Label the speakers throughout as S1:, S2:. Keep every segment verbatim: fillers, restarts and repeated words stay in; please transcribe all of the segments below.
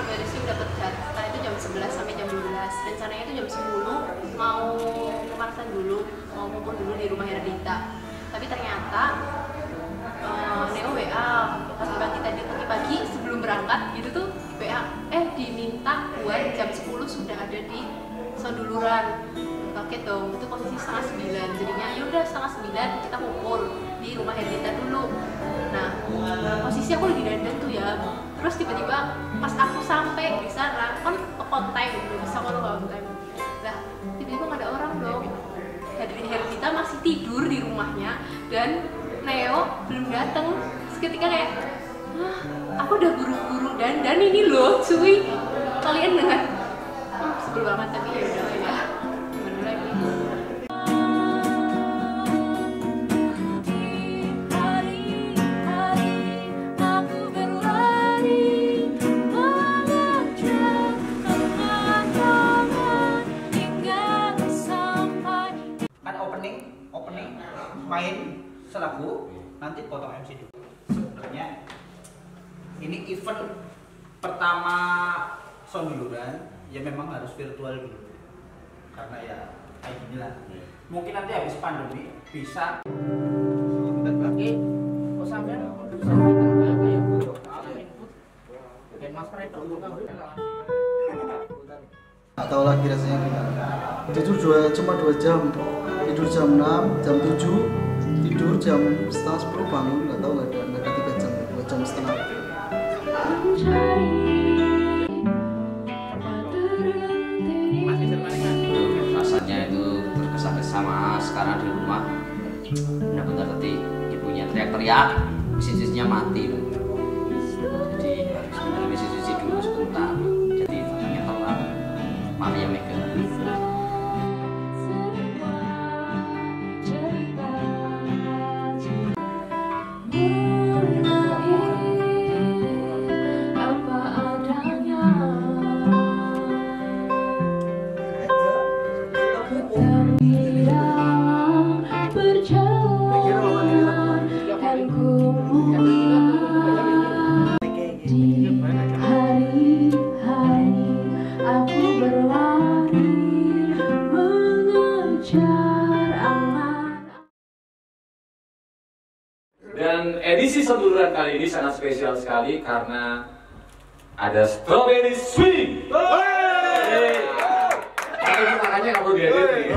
S1: Strawberry Swing dapat jatah itu jam sebelas sampai jam dua belas. Rencananya itu jam sepuluh mau pemanasan dulu, mau kumpul dulu di rumah Herdita. Tapi ternyata uh, Neo W A pagi-pagi tadi pagi-pagi sebelum berangkat gitu tuh W A eh diminta buat jam sepuluh sudah ada di Sonduluran. Kaget dong, itu posisi setengah sembilan. Jadinya ya udah setengah sembilan kita kumpul di rumah Herdita dulu. Nah, posisi aku lagi dandan tuh ya. Terus tiba-tiba pas aku sampai di sana kan on time, udah bisa kalau on time. Lah, tiba-tiba nggak ada orang dong. Herdita masih tidur di rumahnya dan Neo belum datang. Seketika kayak, ah, aku udah buru-buru dandan ini loh, cuy. Kalian dengan hmm, sebel banget tapi ya udah ya. Gimana lagi?
S2: Main selaku nanti potong M C dulu. Sebenarnya ini event pertama Sonduluran ya memang harus virtual dulu karena ya kayak gini lah. Mungkin nanti habis pandemi bisa
S3: lagi kok sampean bisa kita kayak buruk input dan masker itu
S4: nggak tahu lagi rasanya gimana. Tidur dua, cuma dua jam, tidur jam enam, jam tujuh, tidur jam setengah sepuluh bangun, nggak tahu nggak ada nggak ada tiga jam, dua jam setengah.
S5: Rasanya itu tergesa-gesa mas, karena di rumah benar-benar tadi ibunya teriak-teriak, mesin-mesinnya mati. Jadi harus benar mesin-mesin dulu sebentar. Jadi makanya telat. Maria Mega.
S6: Dan edisi Sonduluran kali ini sangat spesial sekali karena ada Strawberry Swing. Tapi makanya nggak perlu diedit nih.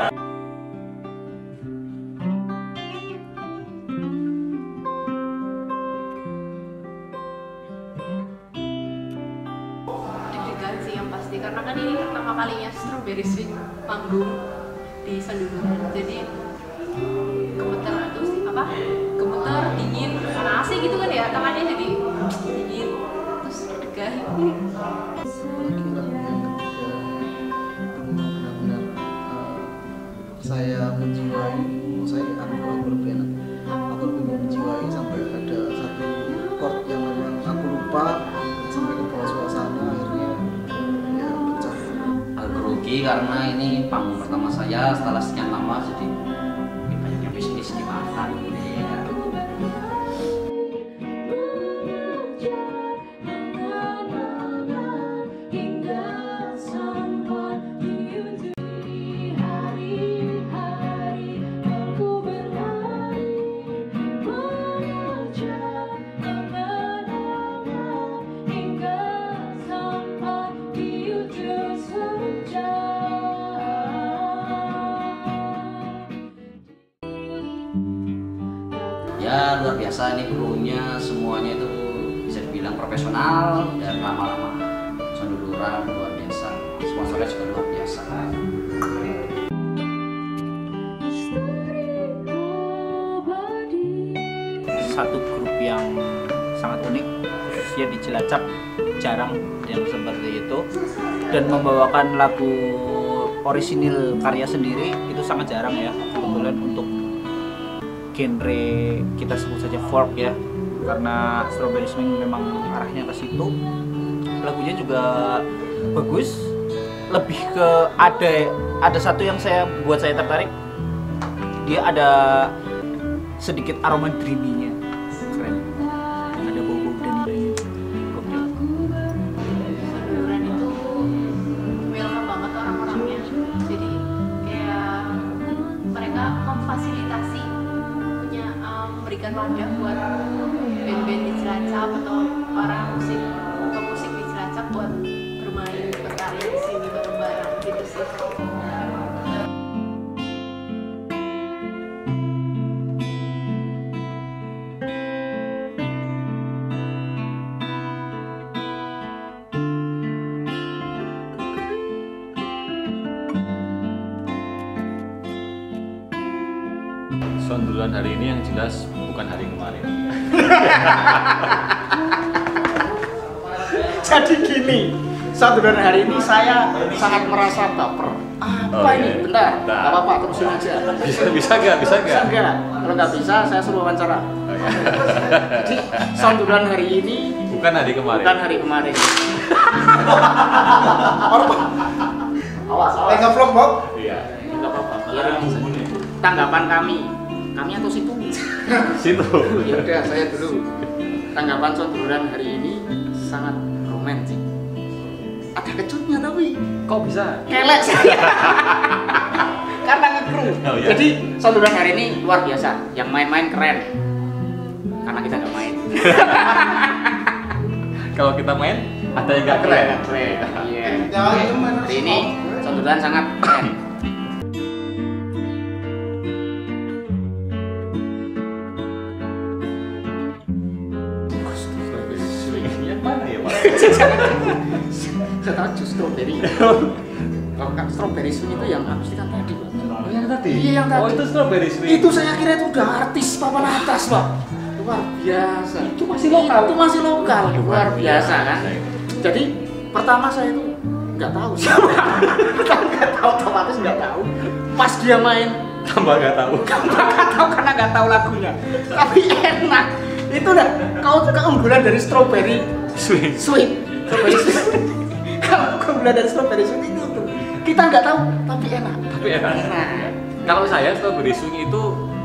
S1: Deg-degan sih yang pasti karena kan ini pertama kalinya Strawberry Swing manggung di Sonduluran. Jadi gemeter itu sih apa? Gemeter, dingin, karena A C gitu kan ya, tangannya jadi dingin, terus deg-degan.
S4: Apalagi lagu yang ketiga itu benar-benar uh, saya menjiwai, saya aku aku lebih enak, aku lebih menjiwai sampai ada satu chord yang memang aku lupa sampai ke bawah suasana akhirnya ya pecah.
S5: Agak grogi karena ini panggung pertama saya setelah sekian lama jadi banyak yang bisnis dimakan. Ya luar biasa, ini krunya semuanya itu bisa dibilang profesional dan ramah-ramah. Sonduluran luar biasa, sponsornya juga luar biasa.
S3: satu grup yang sangat unik, khususnya di Cilacap jarang yang seperti itu, dan membawakan lagu orisinil karya sendiri itu sangat jarang ya. Kebetulan untuk genre kita sebut saja folk ya, karena Strawberry Swing memang arahnya ke situ. Lagunya juga bagus, lebih ke ada ada satu yang saya buat saya tertarik, dia ada sedikit aroma dreamy-nya, keren, ada bau-bau dan
S6: Sonduran hari ini yang jelas bukan hari kemarin.
S3: Jadi gini, Sonduran hari ini saya sangat merasa baper. Apa
S6: Oh,
S3: ini?
S6: iya.
S3: Bentar,
S6: Bentar.
S3: nggak apa-apa, terusin aja.
S6: Bisa bisa nggak? Bisa
S3: Bisa
S6: nggak?
S3: nggak? Kalau nggak bisa, saya suruh wawancara. Jadi Sonduran hari ini
S6: Bukan hari kemarin.
S3: bukan hari kemarin. Awas,
S2: Eh
S3: awas.
S2: ngevlog Bob.
S6: Iya.
S3: Nggak apa-apa. Biarin tanggapan kami, kami atau situ?
S6: Situ.
S3: Ya udah, saya dulu. Tanggapan Sonduran hari ini sangat romantis. Ada kecutnya tapi
S6: Kok bisa?
S3: kelek saya. Karena ngekru.
S6: Oh, iya?
S3: Jadi Sonduran hari ini luar biasa. Yang main-main keren. Karena kita nggak main.
S6: Kalau kita main, ada yang nggak keren.
S3: Nggak keren. Iya.
S2: Ya, itu mana
S3: Hari ini Sonduran sangat keren.
S6: Yang mana ya, Pak?
S3: Saya tahu jus strawberry. Kalau kan strawberry swing itu yang akustikan tadi, Pak.
S6: Oh, yang tadi?
S3: Iya, yang tadi.
S6: Oh, itu strawberry sweet.
S3: Itu saya kira itu udah artis papan atas, Pak. Luar biasa.
S6: Itu masih lokal.
S3: Itu masih lokal. Luar biasa kan.
S6: biasa.
S3: Jadi pertama saya itu nggak tahu siapa. Nggak tahu, otomatis nggak tahu. Pas dia main,
S6: Tambah nggak tahu.
S3: nggak tahu karena nggak tahu lagunya. Tapi enak. Itu dah kau keunggulan dari strawberry
S6: Sweet.
S3: sweet. Strawberry sweet. Kalau keunggulan dari strawberry sweet itu tuh. Kita nggak tahu, tapi enak.
S6: Tapi enak.
S3: Enak.
S6: Kalau saya strawberry swing itu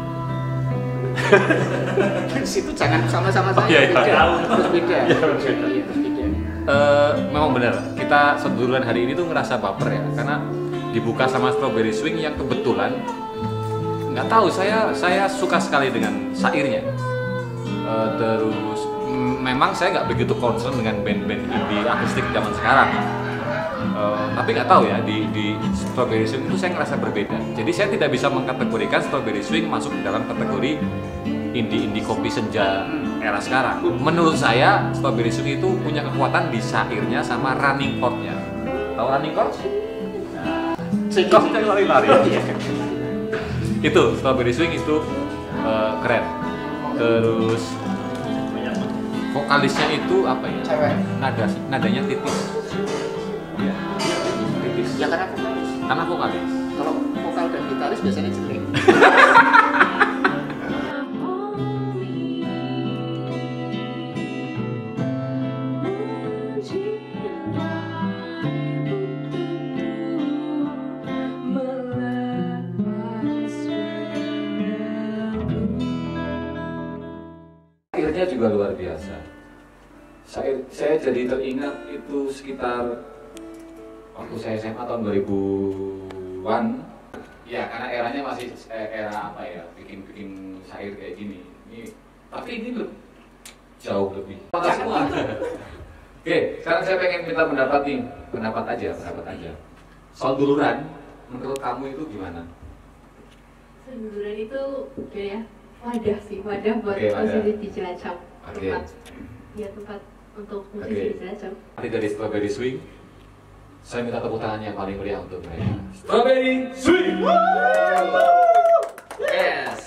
S3: Di situ jangan sama-sama
S6: Oh,
S3: saya.
S6: iya, iya.
S3: Beda. Harus beda.
S6: Iya, harus beda.
S3: Iya, harus beda.
S6: eh, memang benar. Kita Sonduran hari ini tuh ngerasa baper ya, karena dibuka sama strawberry swing yang kebetulan nggak tahu saya saya suka sekali dengan syairnya. Eh, terus mm, memang saya nggak begitu concern dengan band-band indie akustik zaman sekarang. Eh, tapi nggak tahu ya di, di strawberry swing itu saya ngerasa berbeda. Jadi saya tidak bisa mengkategorikan strawberry swing masuk dalam kategori indie-indie kopi senja era sekarang. Menurut saya strawberry swing itu punya kekuatan di syairnya sama running chord-nya. Tahu running chord? Kok kita lari-lari? Itu strawberry swing itu eh, keren. Terus vokalisnya itu apa ya?
S2: Cewek.
S6: Nada nadanya tipis. Iya, tipis.
S3: Ya karena vokalis.
S6: Karena vokalis.
S3: Kalau vokal dan gitaris biasanya jelek.
S6: Akhirnya juga luar biasa. Saya, saya jadi teringat itu sekitar waktu saya S M A tahun dua ribuan. Ya karena eranya masih eh, era apa ya, bikin-bikin syair kayak gini. Ini, tapi ini lebih, jauh lebih. Makasih semua. Oke, sekarang saya pengen minta pendapat nih, pendapat aja, pendapat aja. Sonduran, menurut kamu itu gimana?
S1: Sonduran itu kayak wadah sih, wadah buat
S6: Oke, wadah.
S1: musisi di Cilacap.
S6: Oke.
S1: Tempat, ya tempat untuk musisi
S6: Oke.
S1: di Cilacap.
S6: Nanti dari Strawberry Swing, saya minta tepuk tangan yang paling meriah untuk mereka. Strawberry Swing! Yes!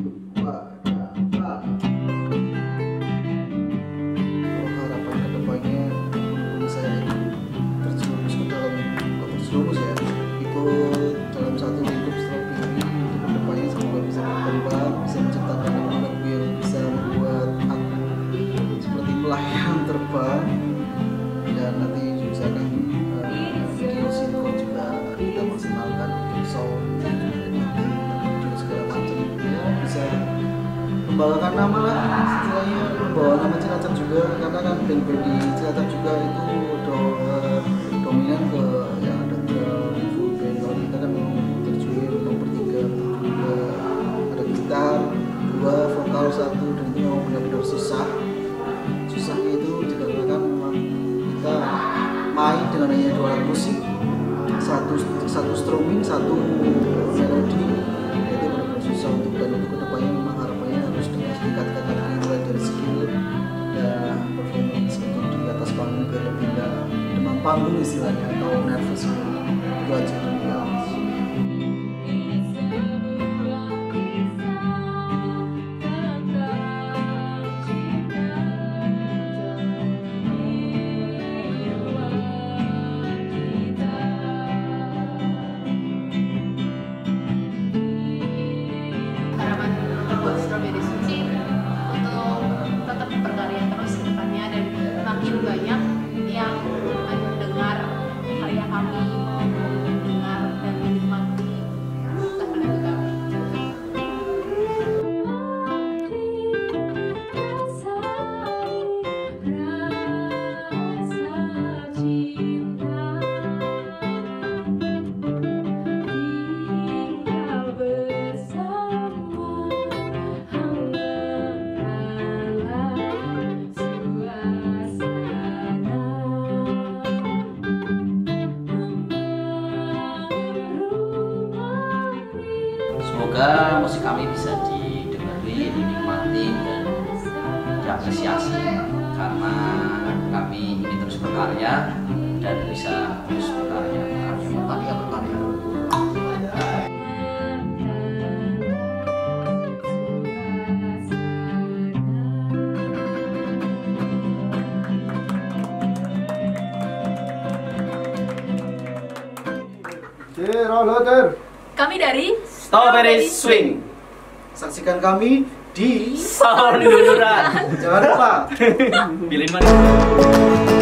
S4: Kalau harapan kedepannya teman-teman saya itu terjerumus ke dalam bukan terjerumus ya, ikut dalam satu lingkup strawberry untuk kedepannya semoga bisa berkembang, bisa menciptakan lagu-lagu yang bisa membuat aku seperti melayang terbang, dan nanti juga akan uh, video sinkron juga kita maksimalkan untuk sound editing video segala macam ya, bisa membanggakan nama lah istilahnya, membawa nama Cilacap juga, karena kan band-band di Cilacap juga itu do, eh, dominan ke ya ada drum, full band. Kalau kita kan mau terjun mau bertiga berdua, ada gitar dua, vokal satu, dan itu memang benar-benar susah. Susahnya itu dikarenakan memang kita main dengan hanya dua alat musik, satu satu strumming, satu melodi, itu benar-benar susah untuk, dan untuk kedepannya memang harapannya harus dengan ditingkatkan lagi mulai dari skill dan performance untuk di atas panggung biar lebih nggak demam panggung istilahnya atau nervous itu aja ya.
S5: semoga musik kami bisa didengarkan, dinikmati dan diapresiasi karena kami ingin terus berkarya dan bisa terus berkarya berkarya berkarya berkarya.
S1: Kami dari
S2: Strawberry Swing.
S4: Saksikan kami di
S2: Sound Luluran.
S4: jangan lupa
S3: Pilih mana?